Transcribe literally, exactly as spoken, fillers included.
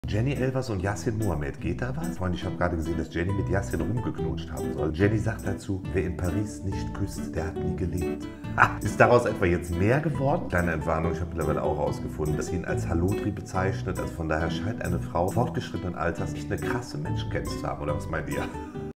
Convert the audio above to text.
Jenny Elvers und Yassin Mohammed, geht da was? Freunde, ich habe gerade gesehen, dass Jenny mit Yassin rumgeknutscht haben soll. Jenny sagt dazu, wer in Paris nicht küsst, der hat nie gelebt. Ha, ist daraus etwa jetzt mehr geworden? Kleine Entwarnung, ich habe mittlerweile auch herausgefunden, dass sie ihn als Hallotri bezeichnet. Also von daher scheint eine Frau fortgeschrittenen Alters nicht eine krasse Menschenkenntnis zu haben, oder was meint ihr?